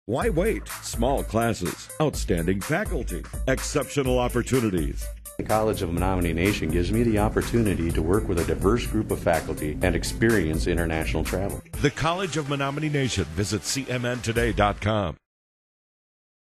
Why wait? Small classes, outstanding faculty, exceptional opportunities. The College of Menominee Nation gives me the opportunity to work with a diverse group of faculty and experience international travel. The College of Menominee Nation. Visit cmntoday.com.